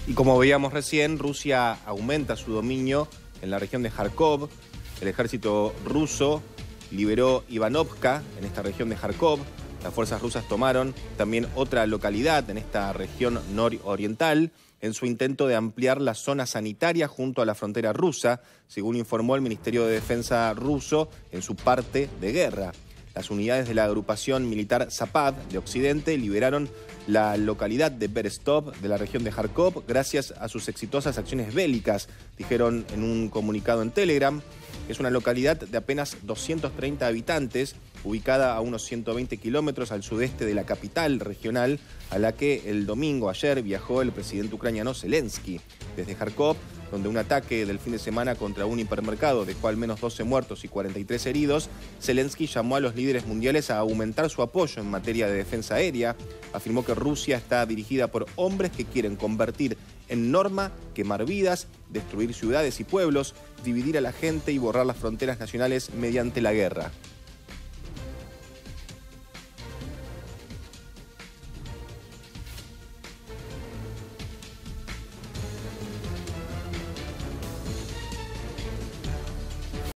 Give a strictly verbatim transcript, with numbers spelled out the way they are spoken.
Y como veíamos recién, Rusia aumenta su dominio en la región de Kharkov. El ejército ruso liberó Ivanovka en esta región de Kharkov. Las fuerzas rusas tomaron también otra localidad en esta región nororiental en su intento de ampliar la zona sanitaria junto a la frontera rusa, según informó el Ministerio de Defensa ruso en su parte de guerra. Las unidades de la agrupación militar Zapad de Occidente liberaron la localidad de Berestov de la región de Kharkov gracias a sus exitosas acciones bélicas, dijeron en un comunicado en Telegram. Es una localidad de apenas doscientos treinta habitantes, ubicada a unos ciento veinte kilómetros al sudeste de la capital regional, a la que el domingo ayer viajó el presidente ucraniano Zelensky. Desde Kharkov, donde un ataque del fin de semana contra un hipermercado dejó al menos doce muertos y cuarenta y tres heridos, Zelensky llamó a los líderes mundiales a aumentar su apoyo en materia de defensa aérea. Afirmó que Rusia está dirigida por hombres que quieren convertir en norma quemar vidas, destruir ciudades y pueblos, dividir a la gente y borrar las fronteras nacionales mediante la guerra.